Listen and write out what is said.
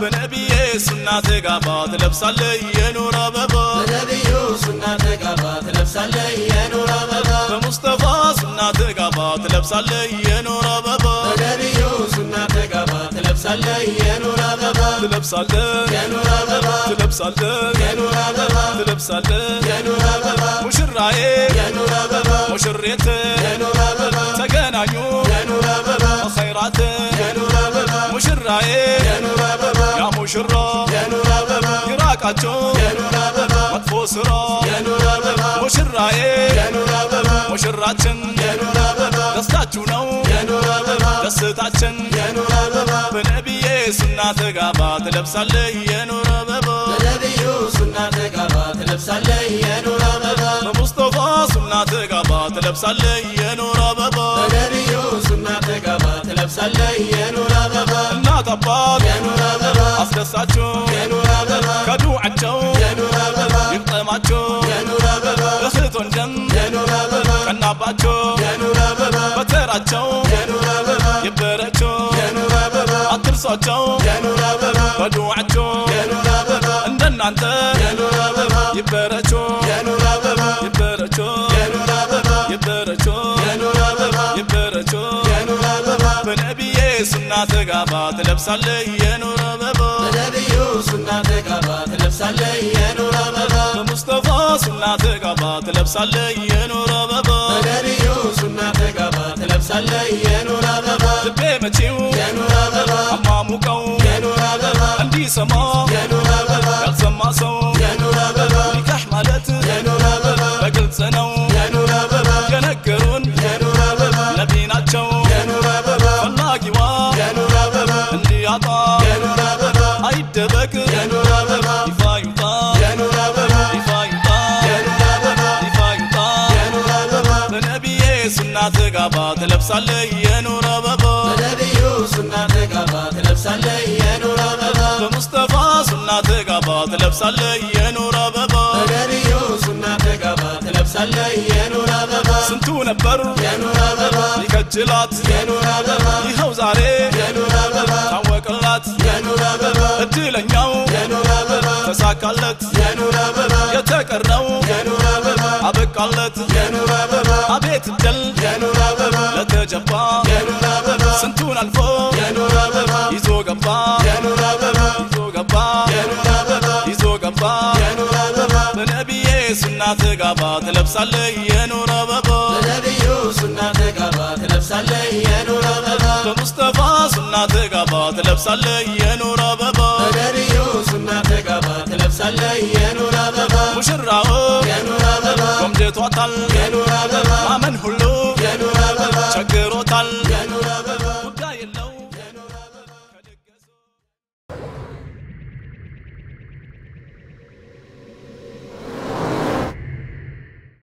በነቢዬ ሱና ተጋባ ትለብሳለህ የኑር አበባ በነቢዩ ሱና ተጋባ ትለብሳለህ የኑር አበባ በሙስጠፋ ሱና ተጋባ ትለብሳለህ የኑር አበባ በነቢዩ ሱና ተጋባ ትለብሳለህ የኑር አበባ ትለብሳለህ የኑር አበባ ትለብሳለህ የኑር አበባ ትለብሳለህ የኑር አበባ ሙሽራዬ የኑር አበባ ሙሽሪት የኑር አበባ ተገናኙ የኑር አበባ ኸይራት የኑር አበባ ሙሽራዬ የኑር አበባ ያ ሙሽራ የኑር አበባ ይራቃቸው የኑር አበባ መጥፎ ስራ የኑር አበባ ሙሽራዬ የኑር አበባ ሙሽራችን የኑር አበባ ደስታችሁ ነው የኑር አበባ ደስታችን የኑር አበባ በነቢዬ ሱና ተጋባ ትለብሳለህ የኑር አበባ በነቢዩ ሱና ተጋባ ትለብሳለህ የኑር አበባ በሙስጠፋ ሱና ተጋባ ትለብሳለህ የኑር አበባ በነቢዩ ሱና ተጋባ ትለብሳለህ የኑር አበባ እናት አባት የኑር አበባ አስደሳችሁ የኑር አበባ ከዱዓቸው የኑር አበባ ይቅጠማቸው የኑር አበባ እህት ወንድም የኑር አበባ ቀናባቸው የኑር አበባ በተራቸው የኑር አበባ ይበረቸው የኑር አበባ አትርሷቸው የኑር አበባ በዱዓቸው የኑር አበባ እንደናንተ የኑር አበባ ይበረቸው የኑር አበባ ይበረቸው የኑር አበባ ይበረቸው የኑር አበባ ይበረቸው የኑር አበባ በነቢዬ ሱና ተጋባ ትለብሳለህ የኑር አበባ በነቢዩ ሱና ተጋባ ትለብሳለህ የኑር አበባ በሙስጠፋ ሱና ተጋባ ትለብሳለህ የኑር አበባ በነቢዩ ሱና ተጋባ ትለብሳለህ የኑር አበባ ልቤ መቼው የኑር አበባ አማሙቀው የኑር አበባ እንዲሰማ የኑር አበባ ያልሰማ ሰው የኑር አበባ ኒካህ ማለት የኑር አበባ በግልጽ ነው የኑር አበባ የነገሩን የኑር አበባ ነቢ ናቸው የኑር አበባ ፈላጊዋ የኑር አበባ እንዲያጣ የኑር አበባ አይደበቅ የኑር አበባ ይፋ ይውጣ የኑር አበባ ይፋ ይውጣ የኑር አበባ ይፋ ይውጣ የኑር አበባ በነቢዬ ሱና ተጋባ ትለብሳለህ የኑር አበባ በነቢዩ ሱና ተጋባ ትለብሳለህ የኑር አበባ በሙስጠፋ ሱና ተጋባ ትለብሳለህ የኑር አበባ በነቢዩ ሱና ተጋባ ትለብሳለህ የኑር አበባ ስንቱ ነበር የኑር አበባ ይከጅላት የኑር አበባ ይኸው ዛሬ የኑር አበባ ታወቅላት የኑር አበባ እድለኛው የኑር አበባ ተሳካለት የኑር አበባ የተቀረው የኑር አበባ አበቃለት የኑር አበባ አቤት እድል የኑር አበባ ለተጀባ የኑር አበባ ስንቱን አልፎ የኑር አበባ ይዞ ገባ የኑር አበባ ይዞ ገባ የኑር አበባ ይዞ ገባ የኑር አበባ በነቢዬ ሱና ተጋባ ትለብሳለህ የኑር አበባ በነቢዩ ሱና ተጋባ ትለብሳለህ የኑር አበባ በሙስጠፋ ሱና ተጋባ ትለብሳለህ የኑር አበባ በነቢዩ ሱና ተጋባ ትለብሳለህ የኑር አበባ ሙሽራው የኑር አበባ ቆምጀቷታል የኑር አበባ ማመን ሁሌ